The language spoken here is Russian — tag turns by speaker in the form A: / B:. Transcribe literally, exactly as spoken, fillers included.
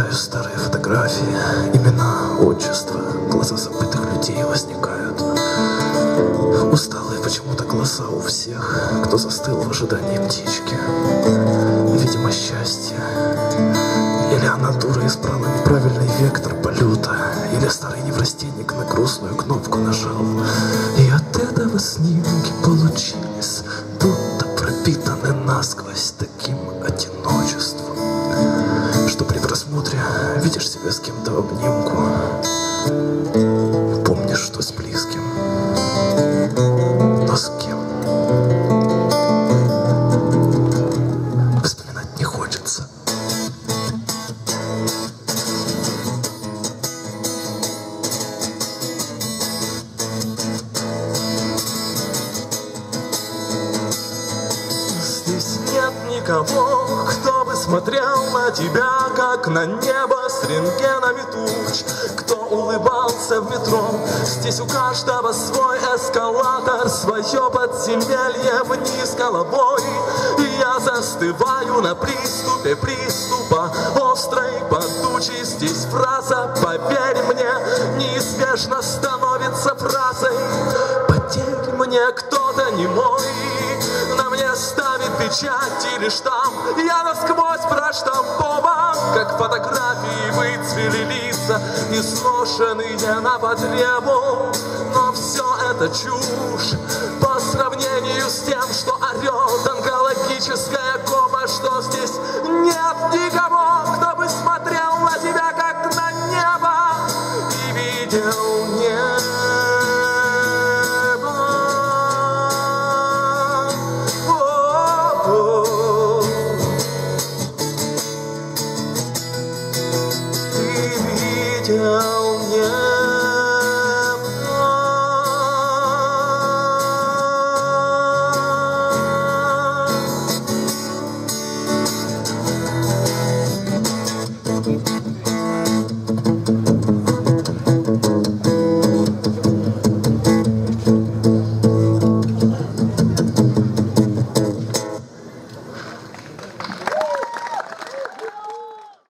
A: Листаю старые фотографии, имена, отчества, глаза забытых людей возникают. Усталые почему-то глаза у всех, кто застыл в ожидании птички. Видимо, счастье. Или она, дура, избрала неправильный вектор полета, или старый неврастенник на грустную кнопку нажал. И от этого снимки получились, будто пропитаны насквозь таким одиночеством, что при просмотре видишь себя с кем-то в обнимку. Помнишь, что с близким, но с кем вспоминать не хочется. Здесь нет никого, кто бы смотрел на тебя, как на небо с рентгенами туч, кто улыбался в метро. Здесь у каждого свой эскалатор, свое подземелье вниз головой. И я застываю на приступе приступа острой подучей. Здесь фраза, поверь мне, неизбежно становится фразой. Поверь мне, кто-то не мой на мне ставит печать или штамп. Я насквозь проштампован, как фотографии выцвели лица, изношенные на потребу. Но все это чушь,